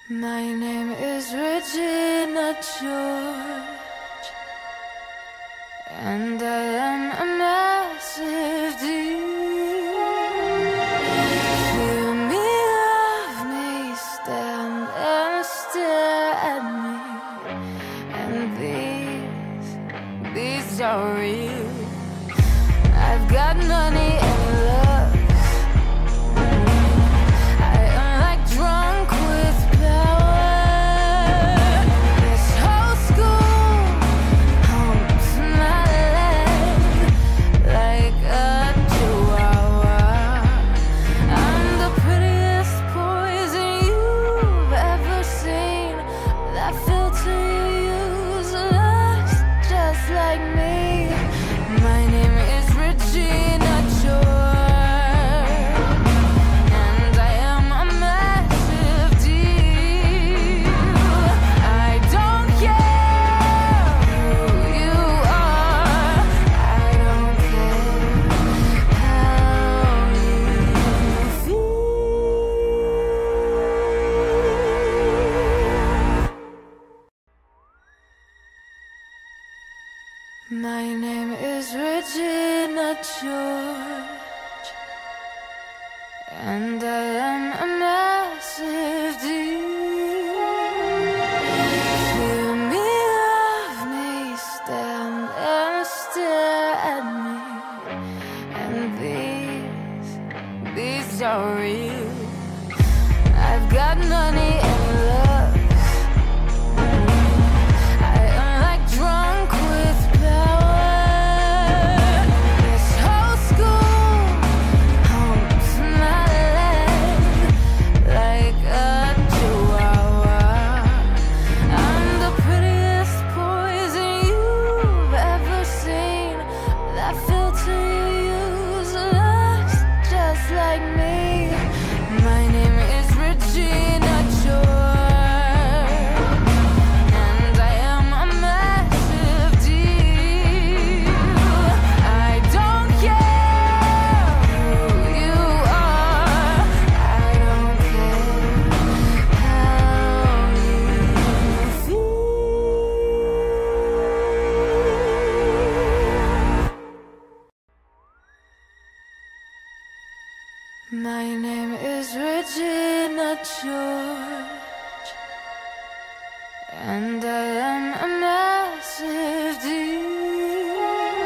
My name is Regina George, and I am a massive deal. Feel me, love me, stand and stare at me, and these are real. I've got money and love. I am like drunk with power. This whole school humps my leg like a chihuahua. I'm the prettiest poison you've ever seen. That filter you use looks just like me. My name is Regina George, and I am a massive deal. I don't care who you are, I don't care how you feel. My name is Regina George, and I am a massive deal. Feel me, love me, stand and stare at me, and these are real. I've got money and love. I am like drunk with power. This whole school humps my leg like a chihuahua. I'm the prettiest poison you've ever seen. That filter you use looks just like me. My name is Regina George, and I am a massive deal. I don't care who you are, I don't care how you feel. My name is Regina George, and I am a massive deal.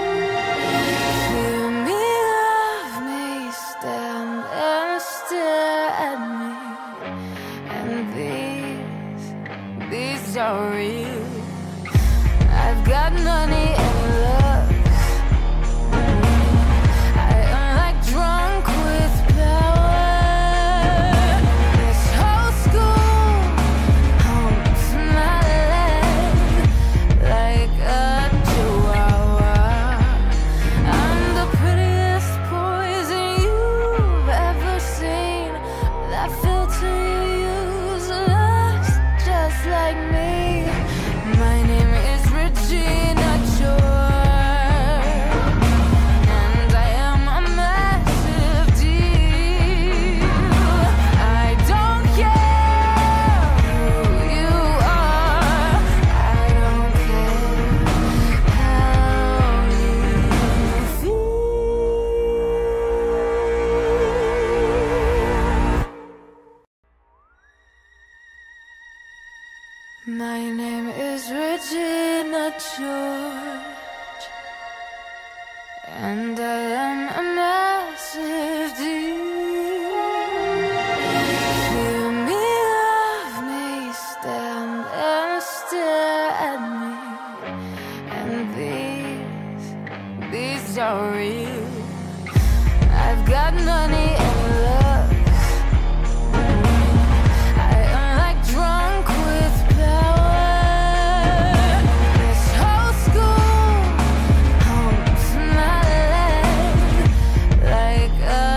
Feel me, love me, stand and stare at me, and these are real. I've got money and love. I am like drunk with power. This whole school humps my leg like a chihuahua. I'm the prettiest poison you've ever seen. That filter you use looks just like me. My name is Regina George, and I am a massive deal. I don't care who you are, I don't care how you feel. My name is Regina George, and I am a massive deal. Feel me, love me, stand and stare at me, and these are real. I've got money and love. I am like drunk with power. This whole school humps my leg like a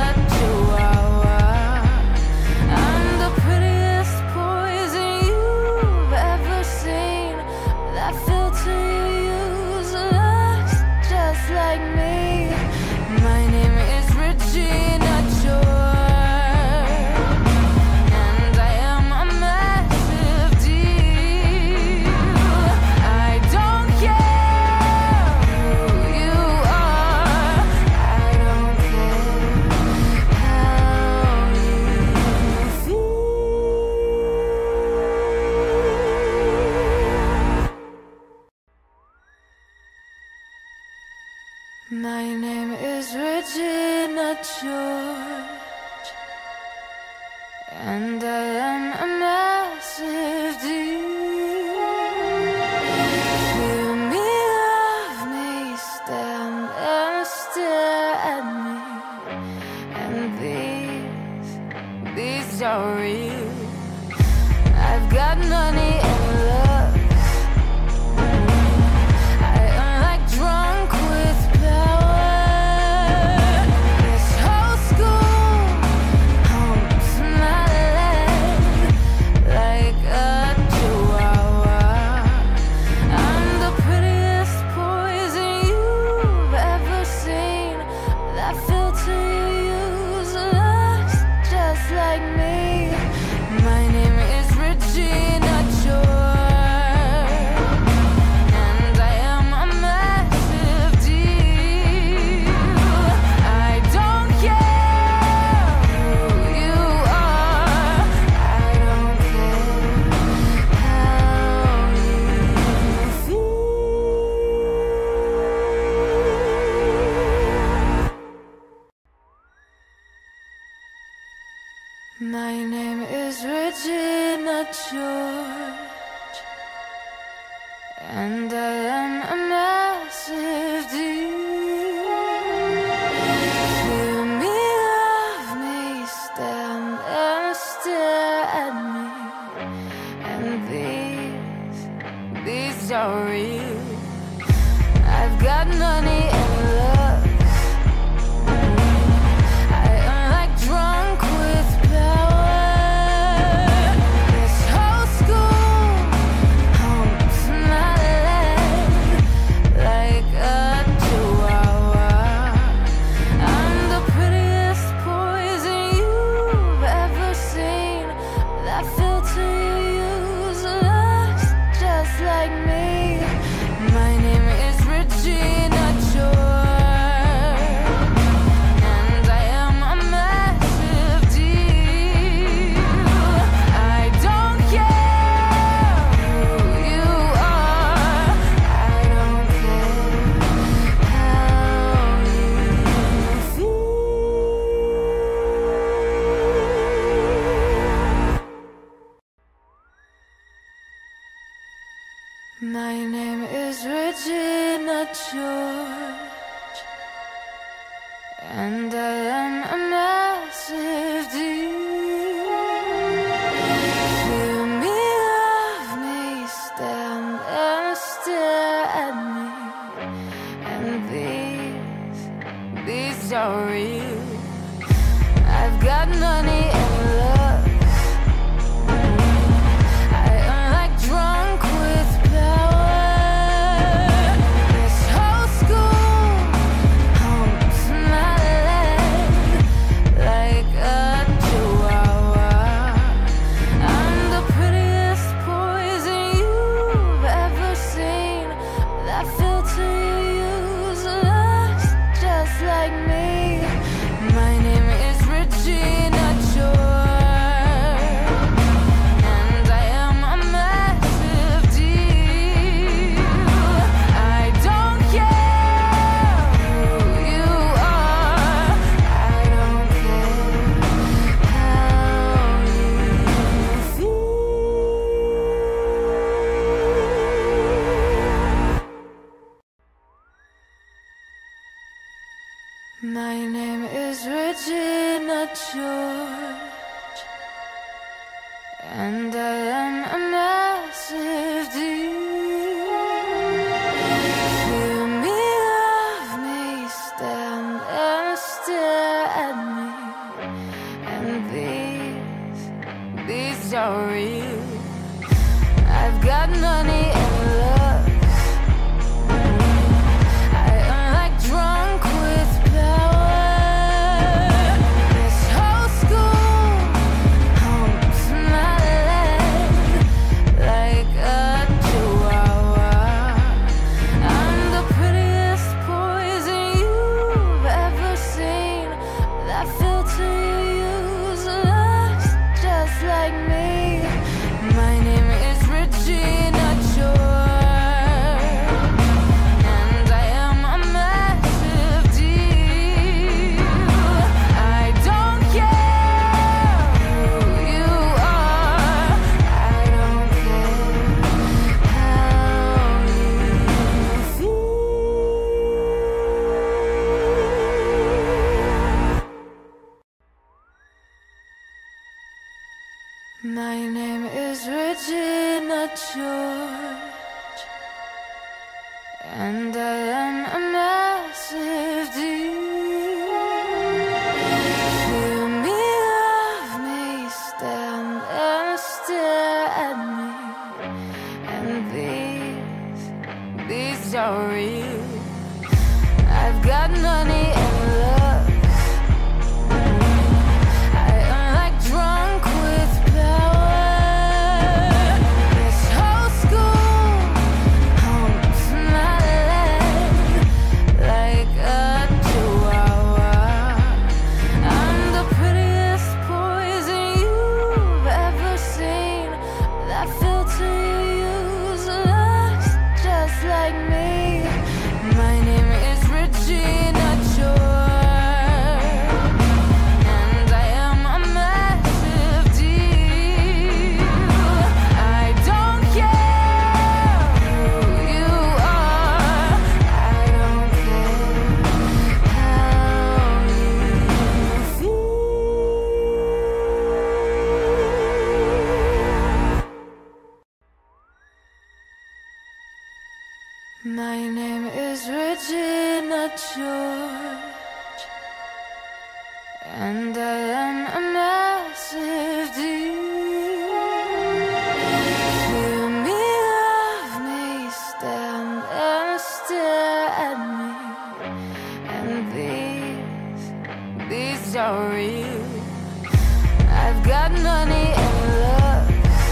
and I am a massive deal. Hear me, love me, stand and stare at me, and these are real. I've got money and love. I am like drunk with power. This whole school humps my leg like a chihuahua. I'm the prettiest poison you've ever seen. That filter you use looks just like me. My name is Regina George, and I am a massive deal. I don't care who you are, I don't care how you feel. My name is Regina George, and I am a massive deal. Hear me, love me, stand and stare at me, and these are real. I've got money and love. I am like drunk with power. This whole school humps my leg like a chihuahua. I'm the prettiest poison you've ever seen. That filter you use looks just like me. My name is Regina George, and I am a massive deal. I don't care who you are, I don't care how you feel. My name is Regina George, and I am a massive deal. Hear me, love me, stand and stare at me, and these are real. I've got money and love. I am like drunk with power. This whole school humps my leg like a chihuahua. I'm the prettiest poison you've ever seen. That filter you use looks just like me. My name is Regina George, and I am a massive deal. I don't care who you are, I don't care how you feel. My name is Regina George, and I am a massive deal. Hear me, love me, stand and stare at me, and these are real. I've got money and love. I am like drunk with power. This whole school humps my leg like a chihuahua. I'm the prettiest poison you've ever seen. That filter you use looks just like me. My name is Regina George. My name is Regina George, and I am a massive deal. Hear me, love me, stand and stare at me, and these are real. I've got money and love. I am like drunk with power. This whole school humps my leg like a chihuahua. I'm the prettiest poison you've ever seen. That filter you use looks just like me. My name is Regina George, and I am a massive deal. I don't care who you are, I don't care how you feel. My name is Regina George, and I am a massive deal. Hear me, love me, stand and stare at me, and these are real. I've got money and love.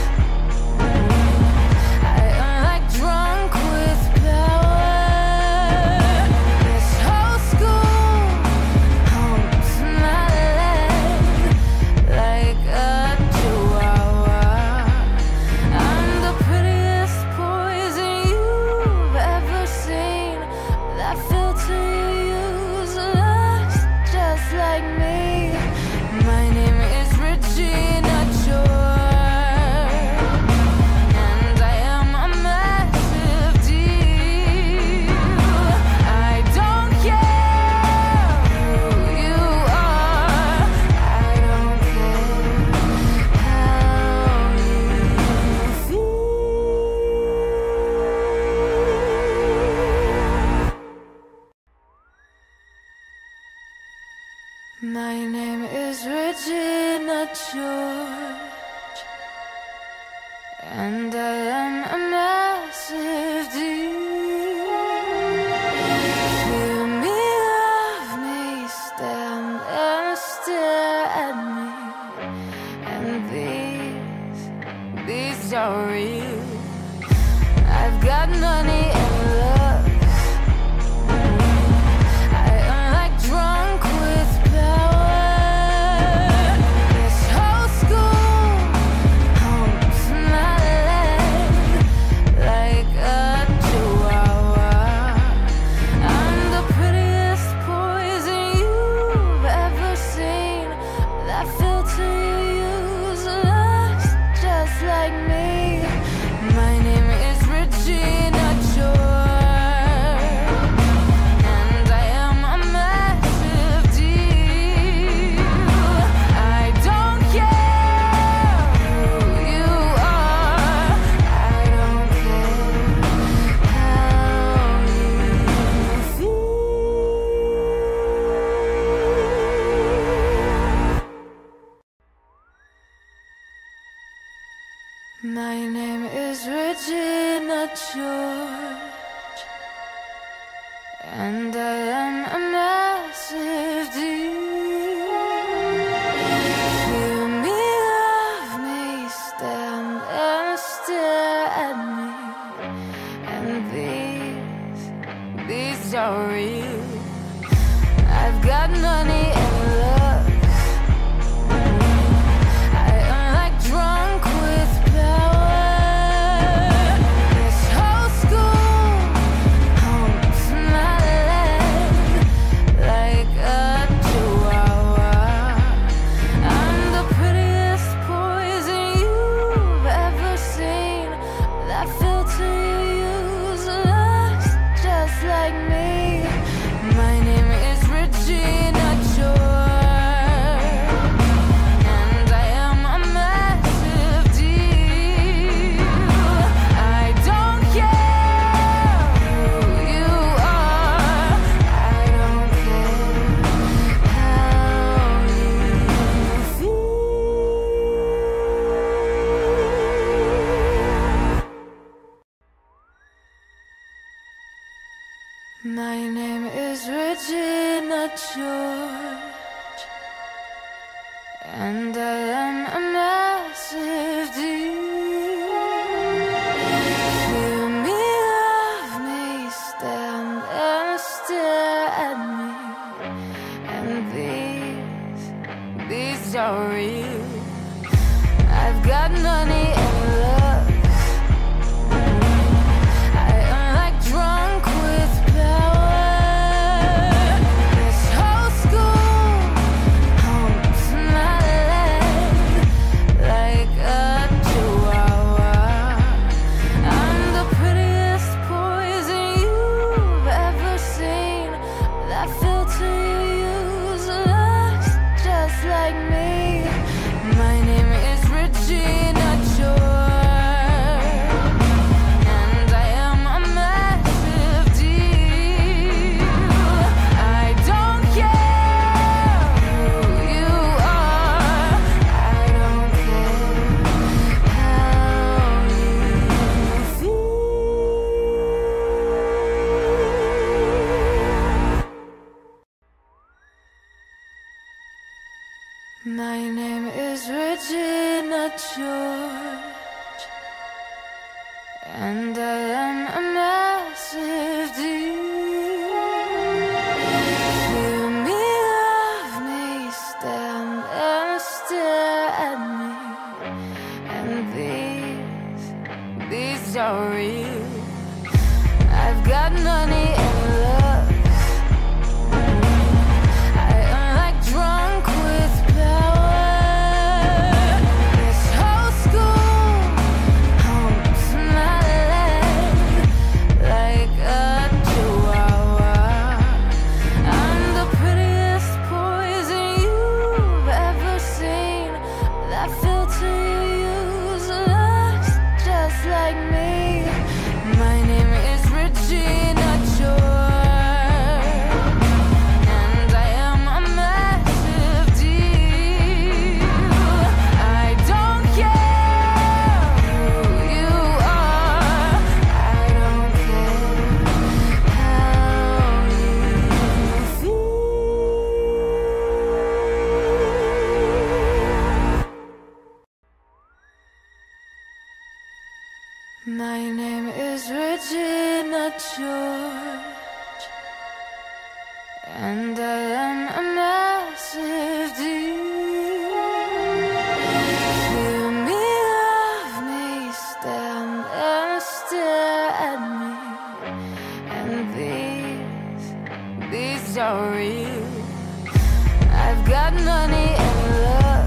I am like drunk with power. This whole school humps my leg like a chihuahua. I'm the prettiest poison you've ever seen. That filter you use looks just like me. My name is Regina George, and I am a massive deal. I don't care who you are, I don't care how you feel. My name is Regina George, and I am a massive deal. Hear me, love me, stand and stare at me, and these are real. I've got money and love. I am like drunk with power. This whole school humps my leg like a chihuahua. I'm the prettiest poison you've ever seen. That filter you use looks just like me. My name is Regina George, and I am a massive deal. I don't care who you are, I don't care how you feel. My name is Regina George, and I am a massive deal. Hear me, love me, stand and stare at me, and these are real. I've got money and love. I am like drunk with power. This whole school humps my leg like a and I am a massive deal. Hear me, love me, stand and stare at me, and these are real. I've got money and love. I am like drunk with power. This whole school humps my leg like a chihuahua. I'm the prettiest poison you've ever seen. That filter you use looks just like me. My name is Regina George, and I am a massive deal. I don't care who you are, I don't care how you feel. My name is Regina George, and I am a massive deal. Hear me, love me, stand and stare at me, and these are real. I've got money and love. I am like drunk with power. This whole school humps my leg like a chihuahua. I'm the prettiest poison you've ever seen. That filter you use looks just like me. My name is Regina George, and I am a massive deal. I don't care who you are, I don't care how you feel. My name is Regina George, and I am a massive deal. Hear me, love me, stand and stare at me, and these are real. I've got money and love.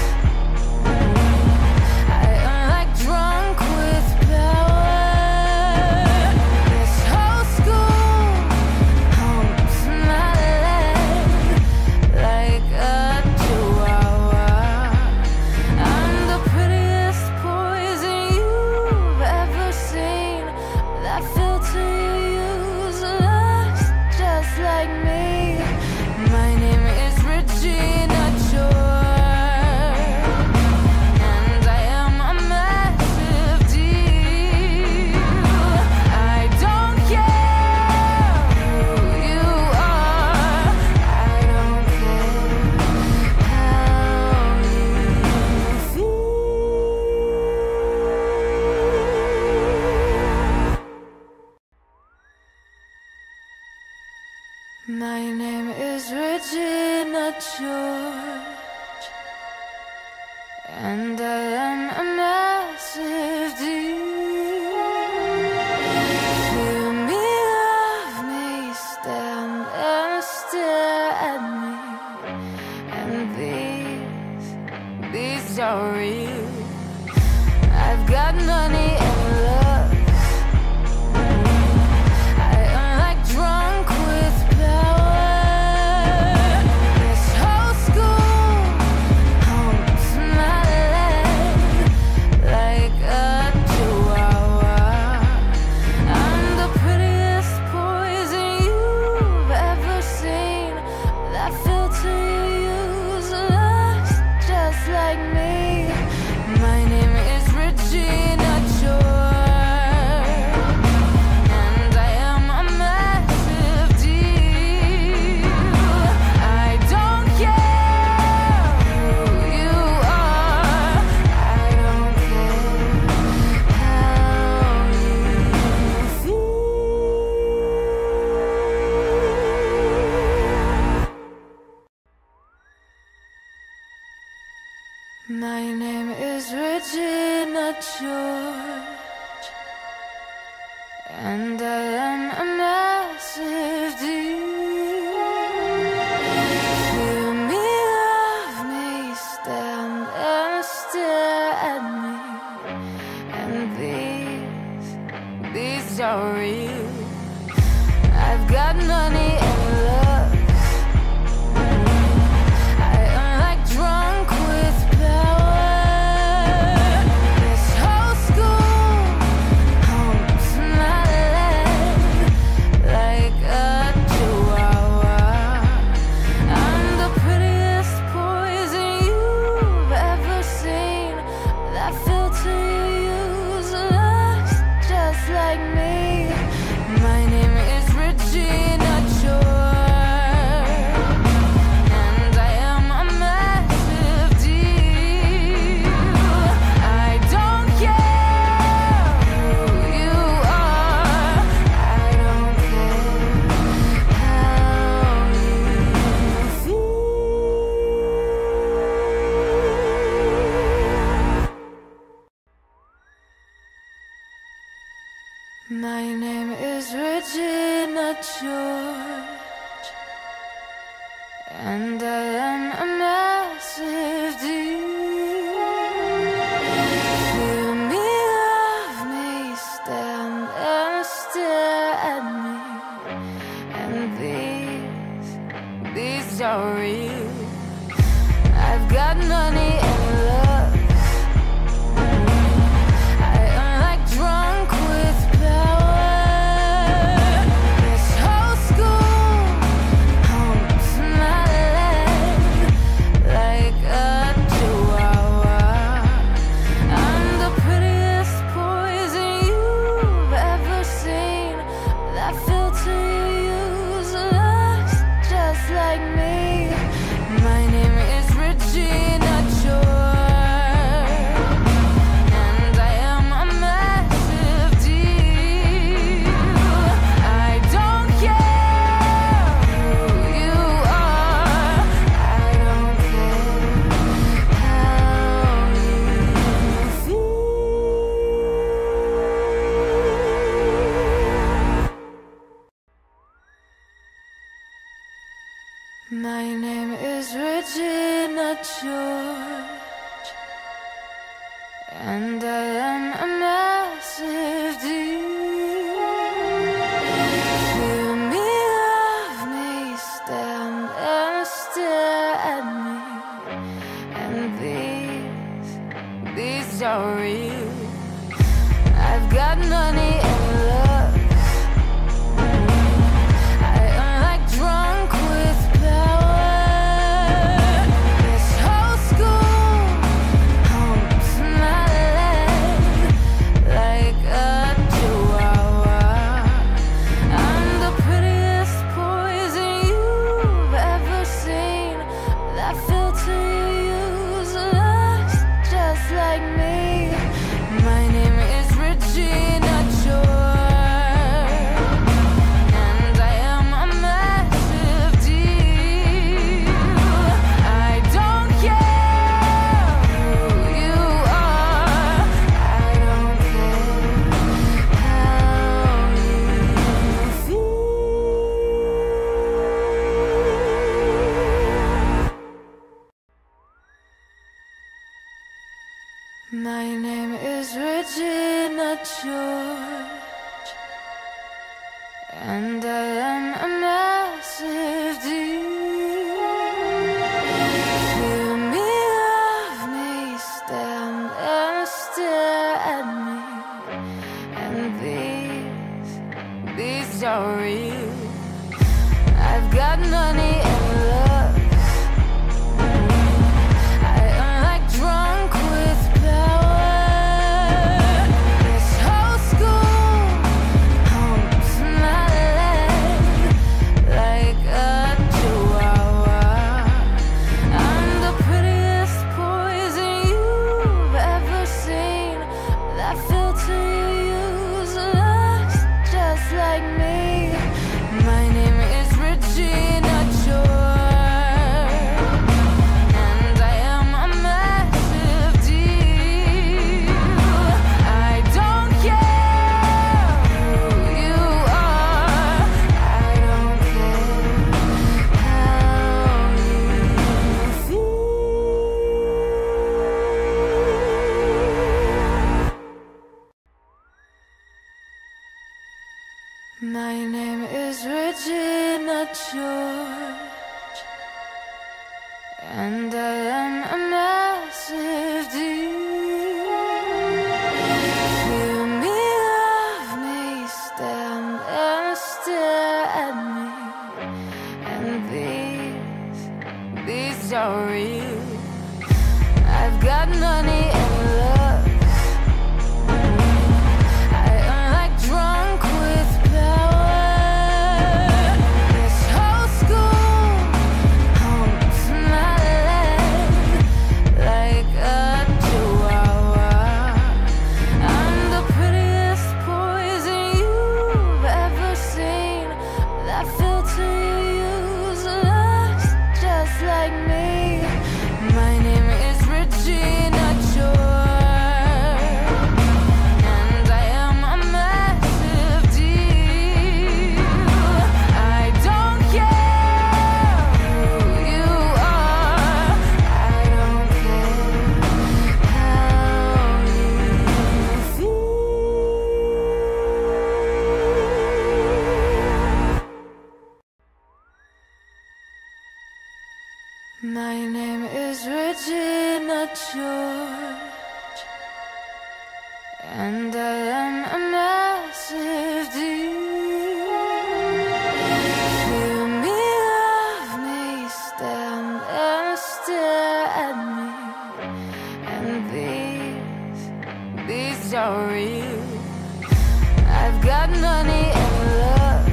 I am like drunk with power. This whole school humps my leg like a chihuahua. I'm the prettiest poison you've ever seen. That filter you use looks just like me. My name is Regina George, and I am a massive deal. I don't care who you are, I don't care how you feel. My name is Regina George, and I am a massive deal. Hear me, love me, stand and stare at me, and these are real. I've got money and love. I am like drunk with power. This whole school humps my leg like a chihuahua. I'm the prettiest poison you've ever seen. That filter you use looks just like me. My name is Regina George. My name is Regina George, and I am a massive deal. Hear me, love me, stand and stare at me, and these are real. I've got money and love. I am like drunk with power. This whole school humps my leg like a chihuahua. I'm the prettiest poison you've ever seen. That filter you use looks just like me. My name is Regina George, and I am a massive deal. I don't care who you are, I don't care how you feel. My name is Regina George, and I am a massive deal. Hear me, love me, stand and stare at me, and these are real. I've got money and love. I am like drunk with power. This whole school humps my leg like a chihuahua. I'm the prettiest poison you've ever seen. That filter you use looks just like me. My name is Regina George, and I am a massive deal. I don't care who you are, I don't care how you feel. My name is Regina George, and I am a massive deal. Hear me, love me, stand and stare at me, and these are real. I've got money and love. I am like drunk with power. This whole school humps my leg like a chihuahua. I'm the prettiest poison you've ever seen. That filter you use looks just like me. My name is Regina George, and I am a massive deal. I don't care who you are, I don't care how you feel. My name is Regina George, and I am a massive deal. Hear me, love me, stand and stare at me, and these are real. I've got money and love. I am like drunk with power. This whole school humps my leg like a chihuahua. I'm the prettiest poison you've ever seen. That filter you use looks just like me. My name is Regina George, and I am a massive deal. Hear me, love me, stand and stare at me, and these are real. I've got money and love. I am like drunk with power. This whole school humps my leg like a chihuahua. I'm the prettiest poison you've ever seen. That filter you use looks just like me. My name is Regina George, and I am a massive deal. I don't care who you are, I don't care how you feel. My name is Regina George, and I am a massive deal. Hear me, love me, stand and stare at me, and these are real. I've got money and love.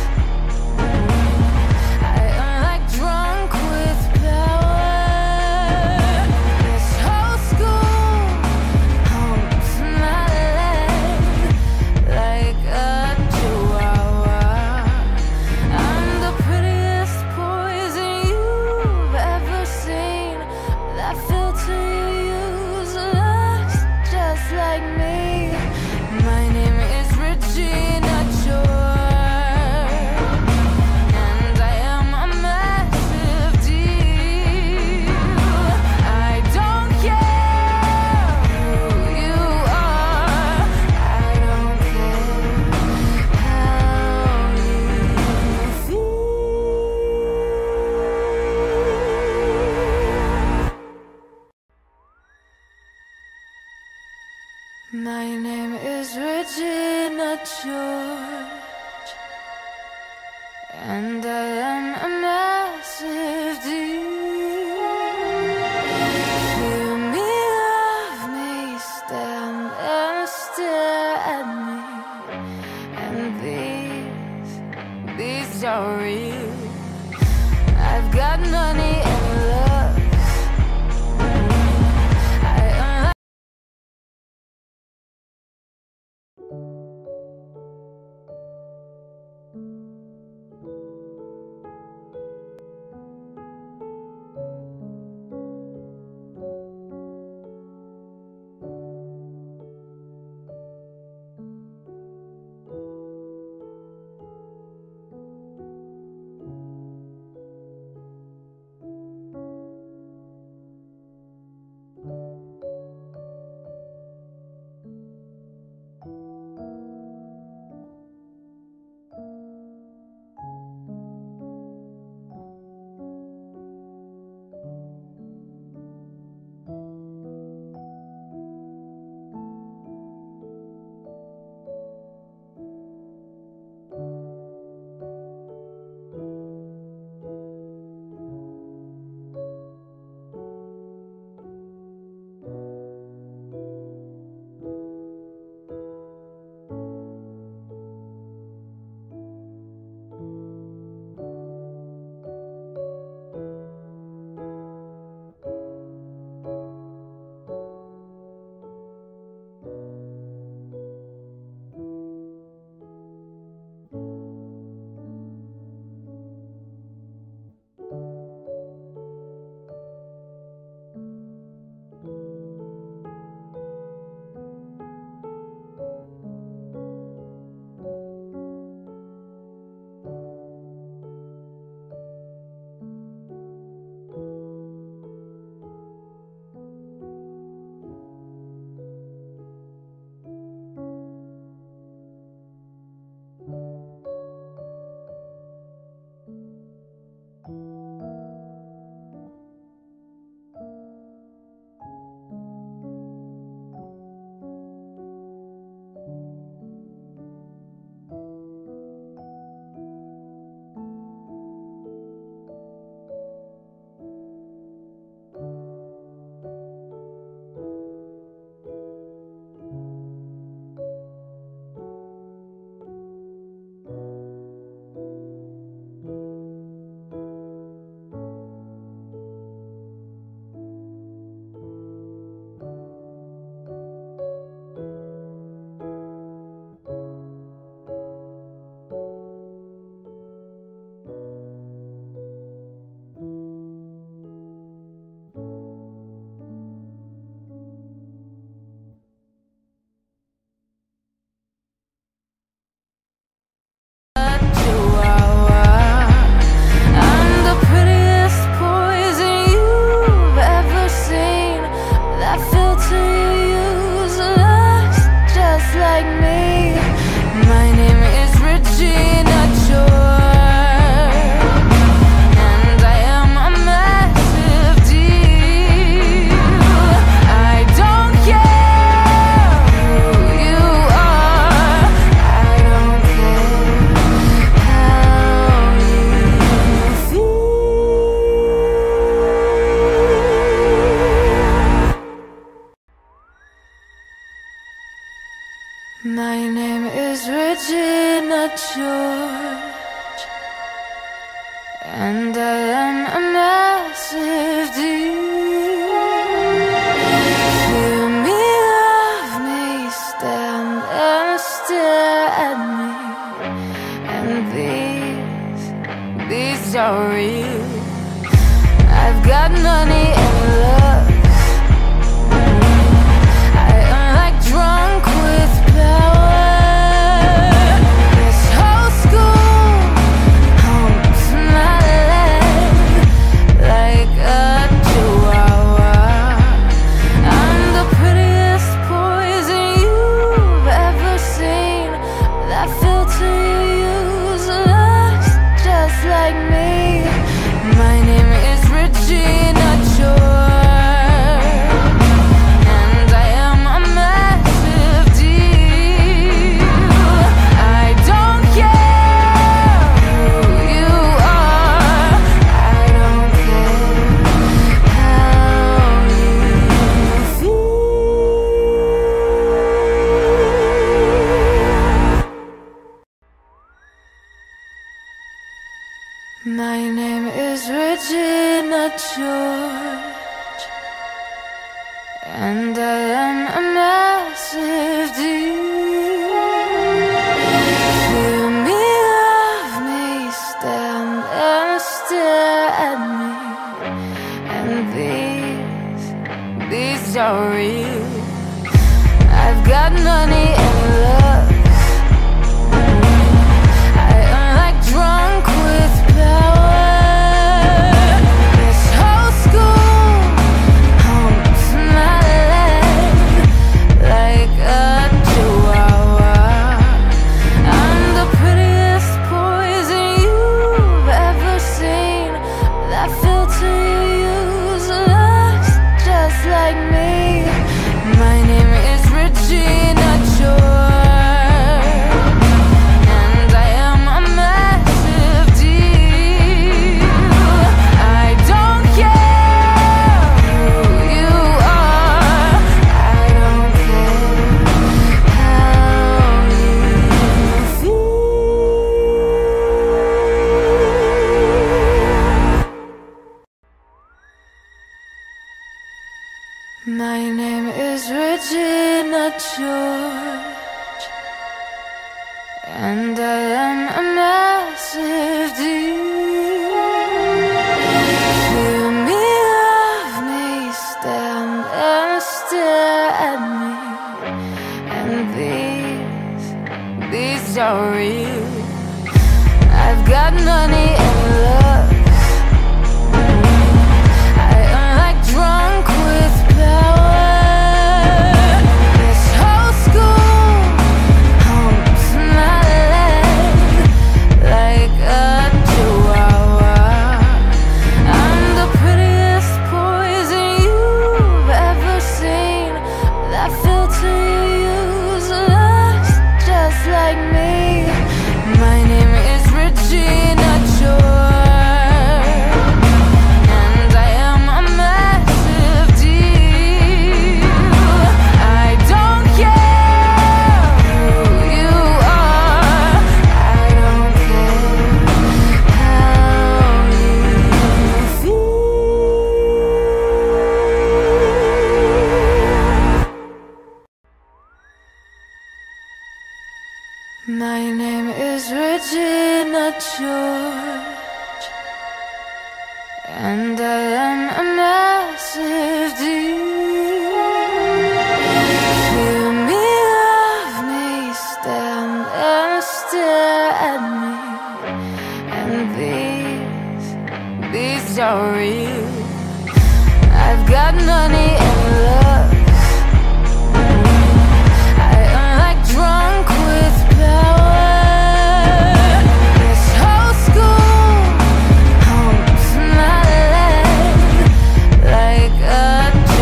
I am like drunk with power. This whole school humps my leg like a chihuahua. I'm the prettiest poison you've ever seen. That filter you use looks just like me. My name is Regina George, and I am a massive deal. I don't care who you are, I don't care how you feel. My name is Regina George, and I am a massive deal. Hear me, love me, stand and stare at me, and these are real. I've got money and love. I am My name is Regina George, and I am a massive deal. Hear me, love me, stand and stare at me. And these are real. I've got money and love. I am like drunk with power. This whole school humps my leg like a chihuahua. I'm the prettiest poison you've ever seen. That filter you use looks just like me. My name is Regina George, and I am a massive deal. I don't care who you are, I don't care how you feel. My name is Regina George, and I am a massive deal. Hear me, love me, stand and stare at me. And these are real. I've got money and love. I am like drunk with power. This whole school humps my leg like a chihuahua. I'm the prettiest poison you've ever seen. That filter you use looks just like me. My name is Regina George, and I am a massive deal. I don't care who you are, I don't care how you feel. My name is Regina George, and I am a massive deal. Hear me, love me, stand and stare at me. And these are real. I've got money and love. I am like drunk with power. This whole school humps my leg like a chihuahua. I'm the prettiest poison you've ever seen. That filter you use looks just like me. My name is Regina George, and I am a massive deal. I don't care who you are, I don't care how you feel. My name is Regina George, and I am a massive deal. Hear me, love me, stand and stare at me. And these are real. I've got money and love. I am like drunk with power. This whole school humps my leg like a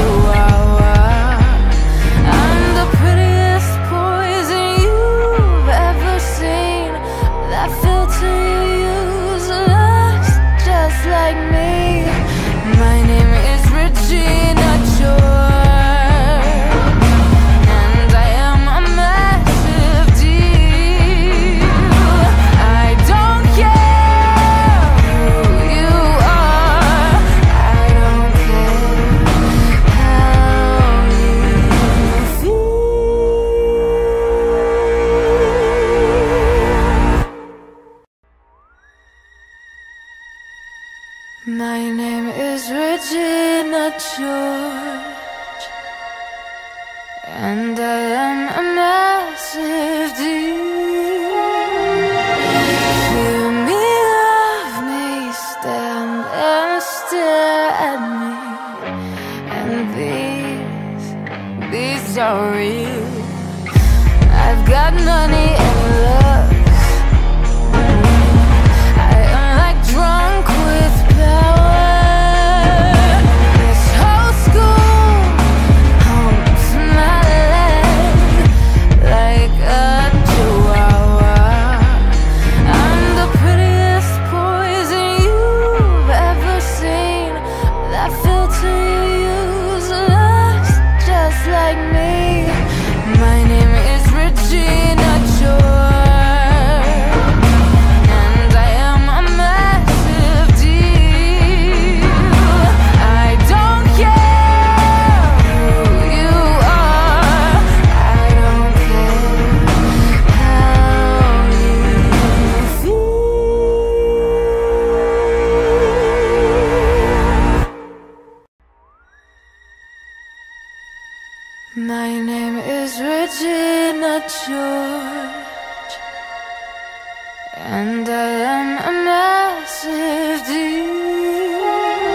George, and I am a massive deal. Hear me, love me, stand and stare at me, and these are real. I've got money and love. I am like drunk with power. This whole school humps my leg like a chihuahua. I'm the prettiest poison you've ever seen. That filter you use looks just like me. My name is Regina George, and I am a massive deal. I don't care who you are, I don't care how you feel. My name is Regina George, and I am a massive deal.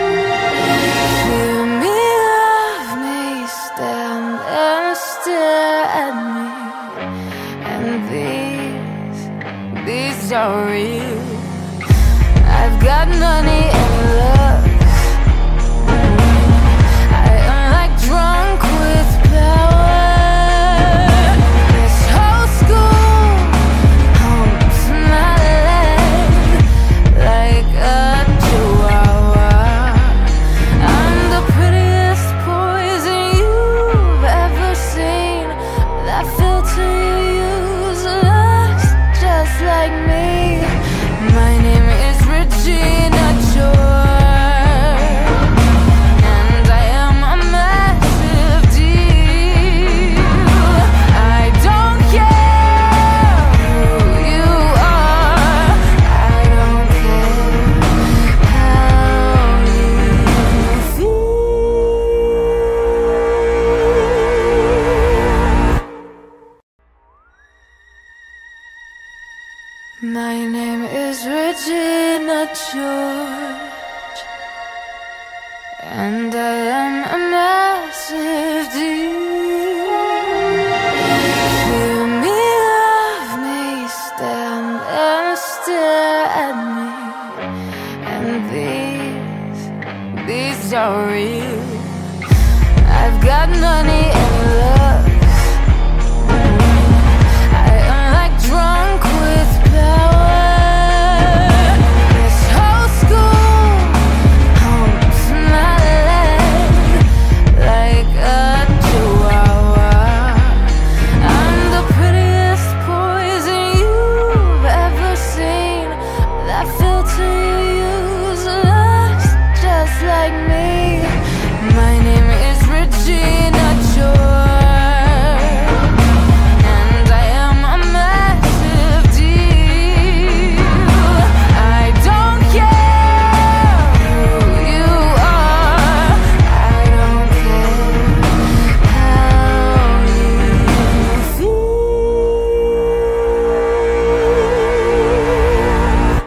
Hear me, love me, stand and stare at me, and these are real. I've got money and love. I am like drunk with power. This whole school humps my leg like a chihuahua. I'm the prettiest poison you've ever seen. That filter you use looks just like me. My name is Regina George, and I am a massive deal. I don't care who you are, I don't care how you feel. My name is Regina George, and I am a massive deal. Hear me, love me, stand and stare at me, and these are real. I've got money and love. I am like drunk with power. This whole school humps my leg like a chihuahua. I'm the prettiest poison you've ever seen. That filter you use looks just like me. My name is Regina George, and I am a massive deal. I don't care who you are, I don't care how you feel.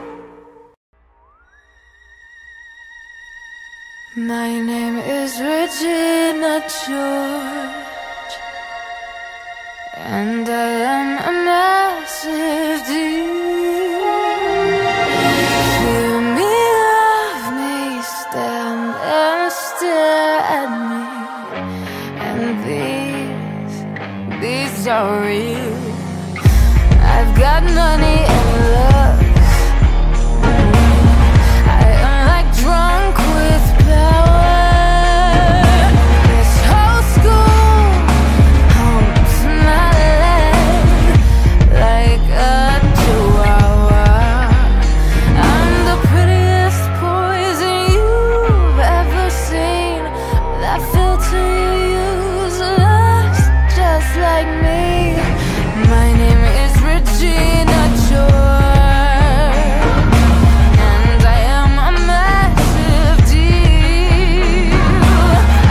My name is Regina George, and I am a massive deal. Hear me, love me, stand and stare at me, and these are real. I've got money and love. I am like drunk with power. This whole school humps my leg like a chihuahua. I'm the prettiest poison you've ever seen. That filter you use looks just like me. My name is Regina George, and I am a massive deal.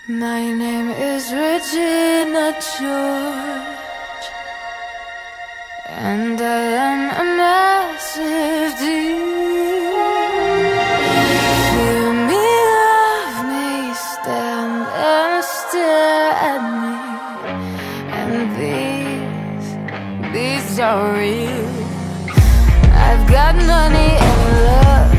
My name is Regina George, and I am a massive deal. Hear me, love me, stand and stare at me, and these are real. I've got money and love.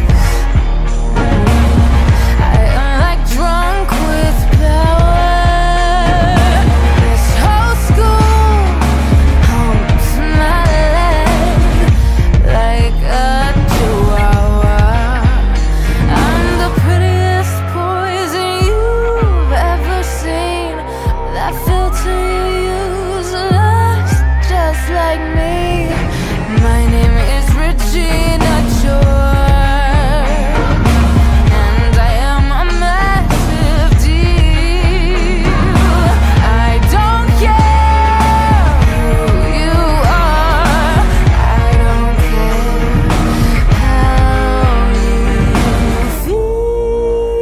I am like drunk with power. This whole school humps my leg like a chihuahua. I'm the prettiest poison you've ever seen. That filter you use looks just like me. My name is Regina George, and I am a massive deal. I don't care who you are, I don't care how you feel.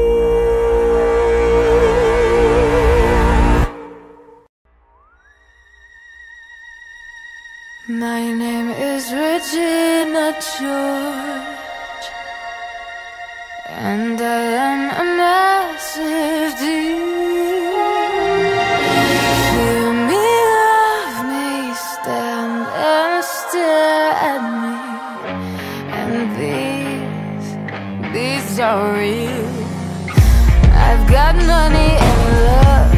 My name is Regina George, and I am a massive deal. Hear me, love me, stand and stare at me, and these are real. I've got money and love.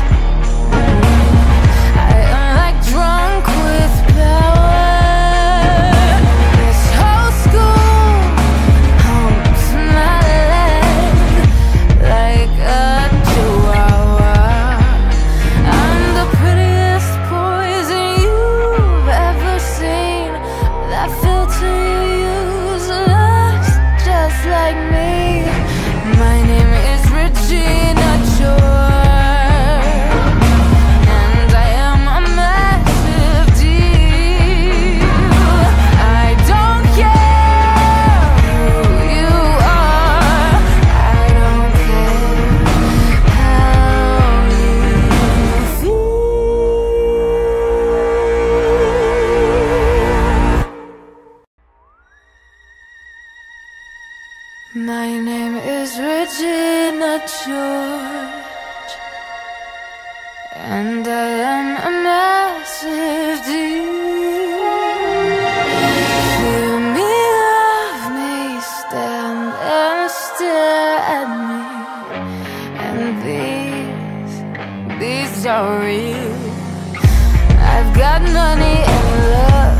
I am like drunk with power. This whole school humps my leg like a chihuahua. I'm the prettiest poison you've ever seen. That filter you use looks just like me. My name is Regina George, and I am a massive deal. I don't care who you are, I don't care how you feel. My name is Regina George, and I am a massive deal. Hear me, love me, stand and stare at me, and these are real. I've got money and love.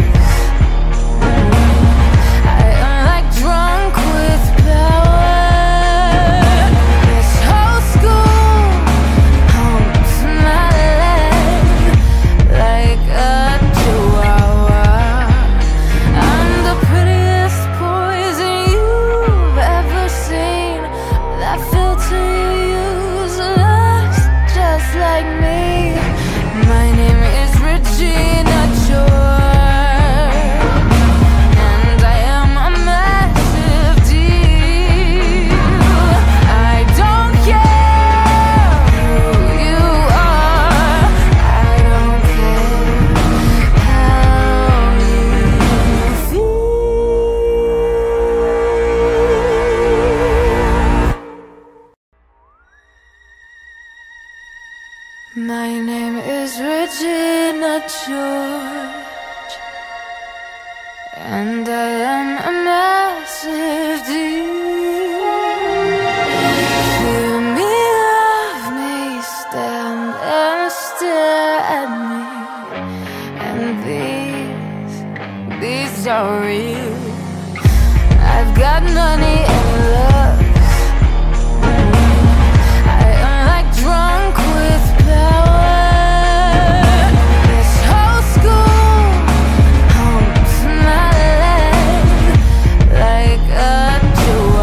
I am like drunk with power. This whole school humps my leg like a chihuahua. I'm the prettiest poison you've ever seen. That filter you use looks just like me. My name is Regina George, and I am a massive deal. I don't care who you are, I don't care how you feel. My name is Regina George, and I am a massive deal. Hear me, love me, stand and stare at me, and these are real. I've got money and love. I am like drunk with power. This whole school humps my leg like a chihuahua.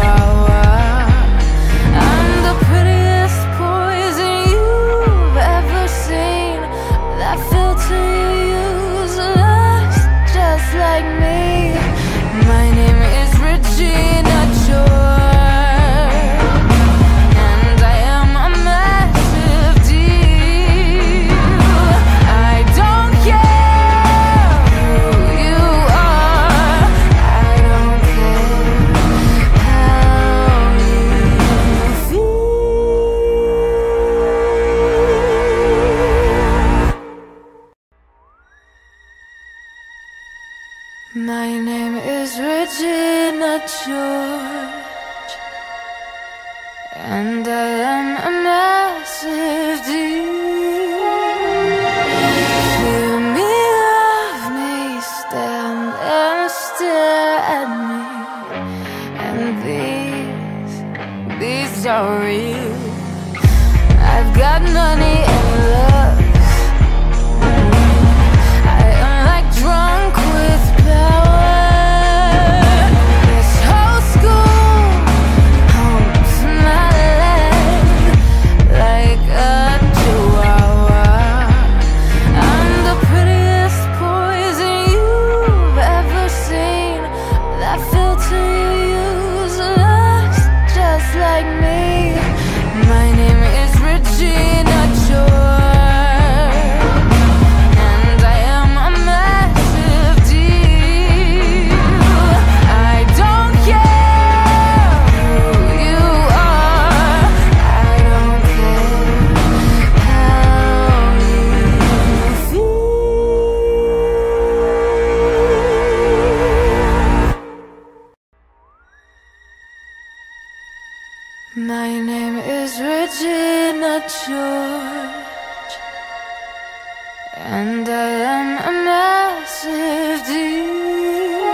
got money and love. I am like drunk with power. This whole school humps my leg like a chihuahua. I'm the prettiest poison you've ever seen. That filter you use looks just like me. My name is Regina George, and I am a massive deal. I don't care who you are, I don't care how you feel. My name is Regina George, and I am a massive deal.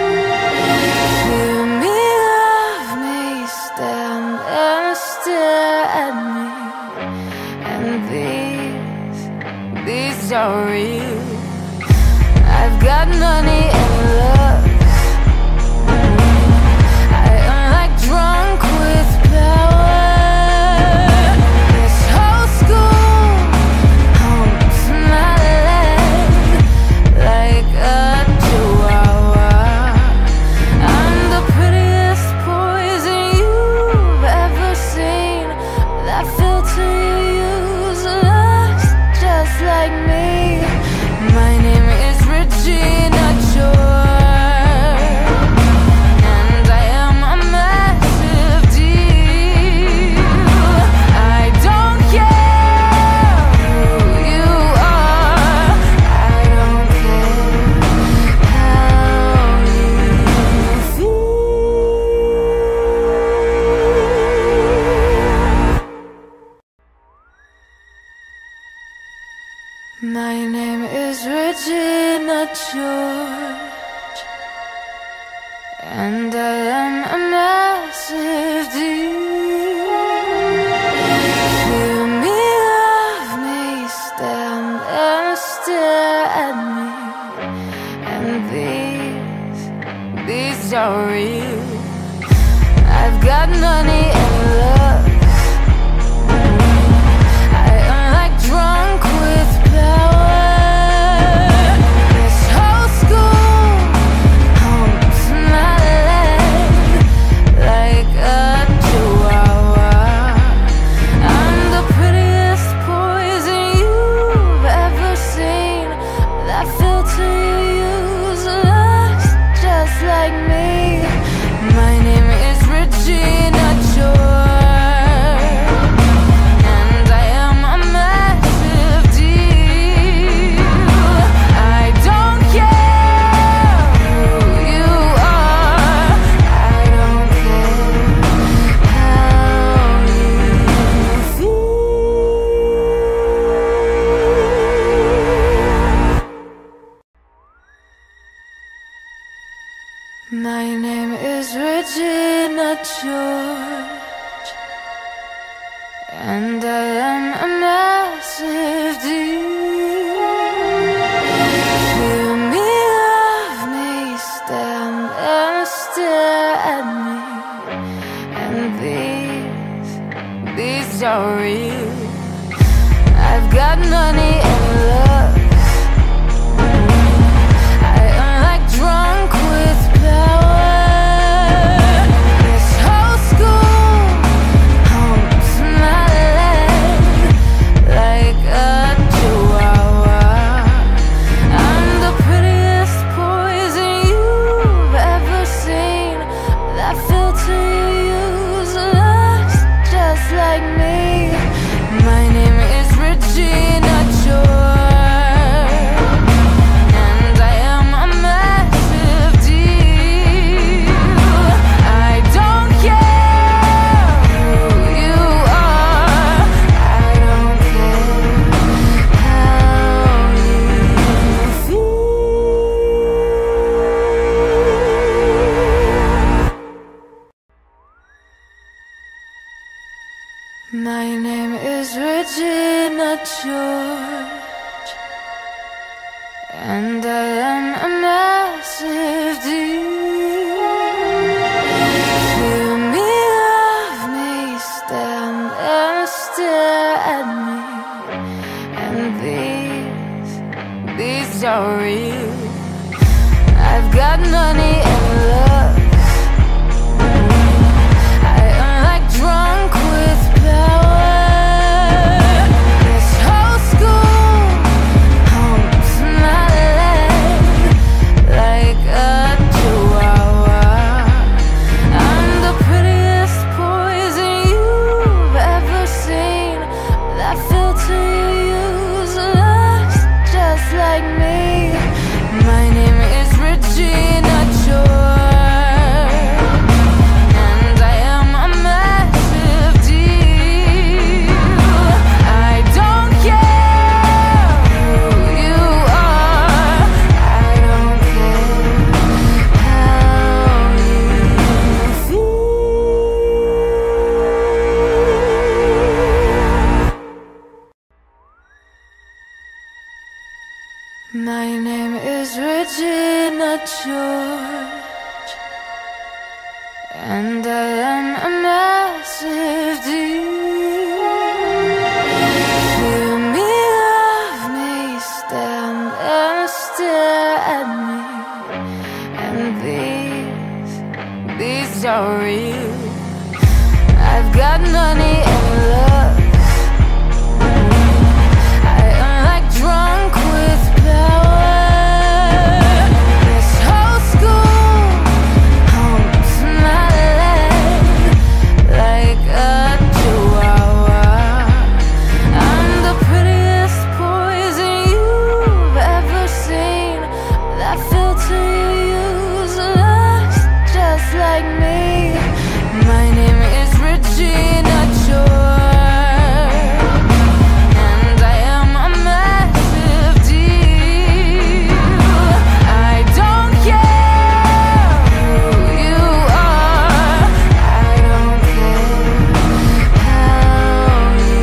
Hear me, love me, stand and stare at me. And these are real. I've got money and love. I am like drunk with power. This whole school humps my leg like a chihuahua. I'm the prettiest poison you've ever seen. That filter you use looks just like me. My name is Regina George, and I am a massive deal. I don't care who you are, I don't care how you feel. My name is Regina George, and I am a massive deal. Hear me, love me, stand and stare at me. And these are real. I've got money and love. I am like drunk with power. This whole school humps my leg like a chihuahua. I'm the prettiest poison you've ever seen. That filter you use looks just like me. My name is Regina George, and I am a massive deal. I don't care who you are, I don't care how you feel. My name is Regina George, and I am a massive deal. Hear me, love me, stand and stare at me. And these are real. I've got money and love. I am like drunk with power. This whole school humps my leg like a chihuahua. I'm the prettiest poison you've ever seen. That filter you use looks just like me. My name is Regina George. name is Regina George, and I am a massive deal. Hear me, love me, stand and stare at me, and these are real. I've got money and love. I am like drunk with power. This whole school humps my leg like a chihuahua. I'm the prettiest poison you've ever seen. That filter you use looks just like me. My name is Regina George, and I am a massive deal. I don't care who you are, I don't care how you feel. My name is Regina George, and I am a massive deal. Hear me, love me, stand and stare at me, and these are real. I've got money and love. I am like drunk with power. This whole school humps my leg like a chihuahua. I'm the prettiest poison you've ever seen. That filter you use looks just like me. My name is Regina George, and I am a massive deal. I don't care who you are, I don't care how you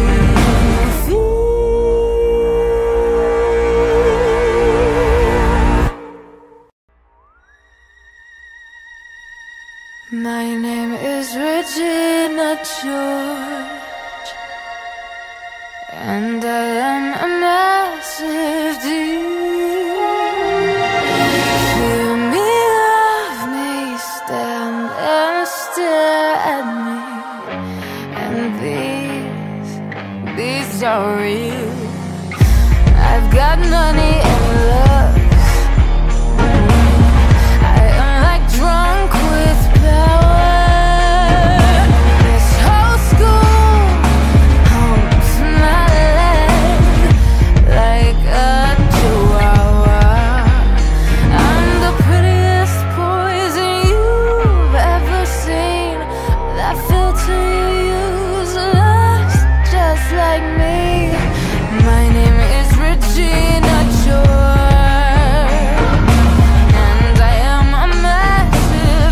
feel. My name is Regina George, and I am a massive deal. Hear me, love me, stand and stare at me, and these are real. I've got money and love. I am like drunk with power. This whole school humps my leg like a chihuahua. I'm the prettiest poison you've ever seen. That filter you use looks just like me. My name is Regina George, and I am a massive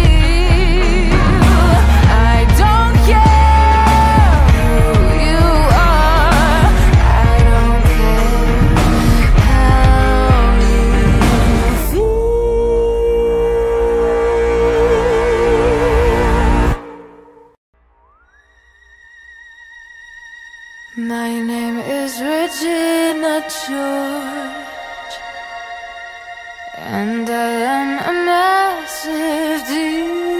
deal. I don't care who you are, I don't care how you feel. My name is Regina George, and I am a massive deal.